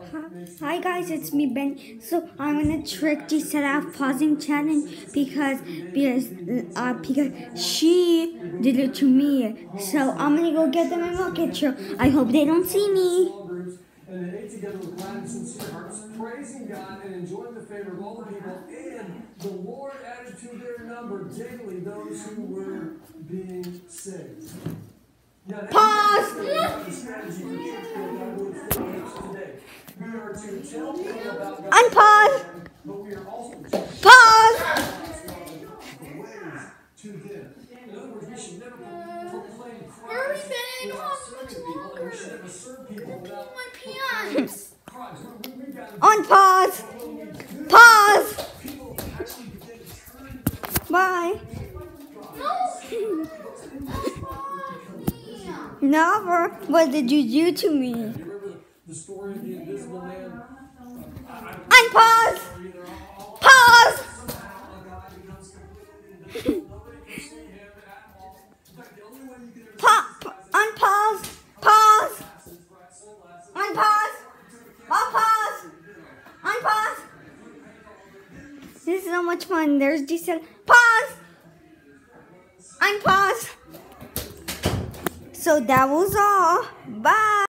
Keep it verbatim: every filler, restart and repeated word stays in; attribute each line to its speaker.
Speaker 1: Hi guys, it's me Ben. So I'm gonna trick Giselle out of pausing challenge because because uh because she did it to me. So I'm gonna go get them and look at you. I hope they don't see me.
Speaker 2: And they ate together with glad and sincere hearts, praising God and enjoying the favor of all the people. And the Lord added to their number daily those who were being saved.
Speaker 1: Pause! Unpause! Pause!
Speaker 3: Hurry, Ben! Much longer! Look my pants!
Speaker 1: On pause! Pause! Bye! Never. What did you do to me?
Speaker 2: The story of the invisible man.
Speaker 1: Unpause! Pause! Pop! Unpause! Pause! Unpause! Unpause! Unpause! This is so much fun. There's Giselle. Pause! Unpause! So that was all. Bye!